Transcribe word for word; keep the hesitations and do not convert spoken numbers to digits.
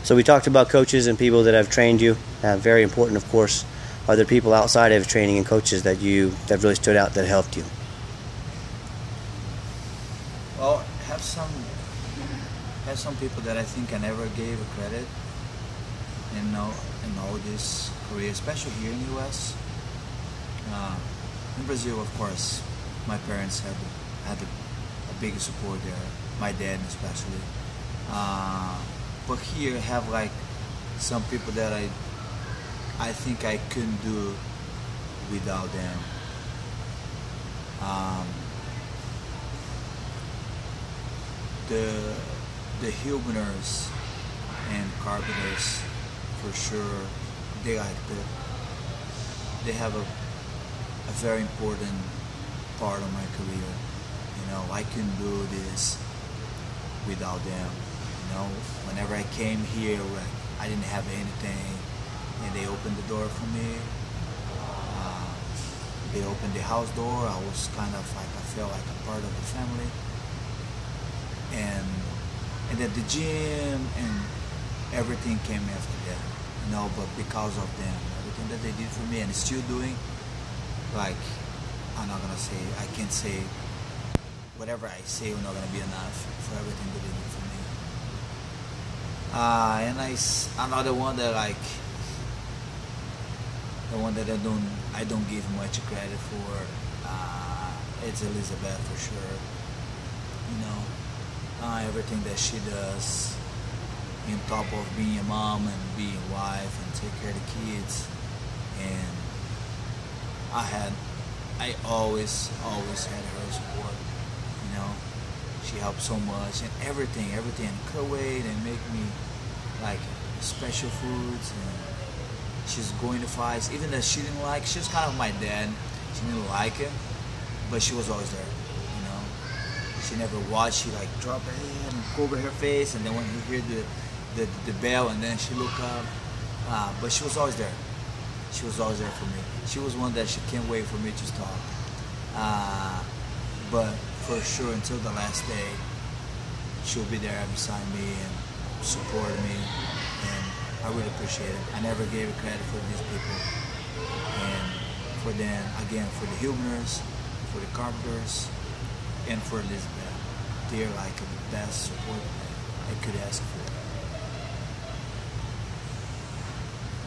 So we talked about coaches and people that have trained you. Uh, very important, of course. Are there people outside of training and coaches that you that really stood out that helped you? Well, have some have some people that I think I never gave credit in all in all this career, especially here in the U S. Uh, in Brazil, of course, my parents had had a, a big support there. My dad, especially. Uh, but here, have like some people that I I think I couldn't do without them. Um, the the Hubners and Carpenters, for sure, they like the they have a a very important part of my career. You know, I couldn't do this without them. You know, whenever I came here, like, I didn't have anything, and they opened the door for me. Uh, they opened the house door. I was kind of like, I felt like a part of the family. And and then the gym and everything came after that. You know, but because of them, everything that they did for me and still doing, like, I'm not gonna say, I can't say, whatever I say is not gonna be enough for everything that they did for me. Uh, and I, another one that like, the one that I don't, I don't give much credit for, uh, it's Elizabeth for sure. You know, uh, everything that she does, on top of being a mom and being a wife and take care of the kids, and I had, I always, always had her support. You know, she helped so much and everything, everything, and Kuwait and make me like special foods. And she's going to fights, even though she didn't like. She was kind of my dad. She didn't like it, but she was always there. You know, she never watched. She like drop her head and cover her face, and then when you hear the the, the bell, and then she look up. Uh, but she was always there. She was always there for me. She was one that she can't wait for me to stop. Uh, but for sure, until the last day, she'll be there beside me and support me, and I really appreciate it. I never gave credit for these people, and for them, again, for the Hubners, for the Carpenters, and for Elizabeth. They're like the best support I could ask for.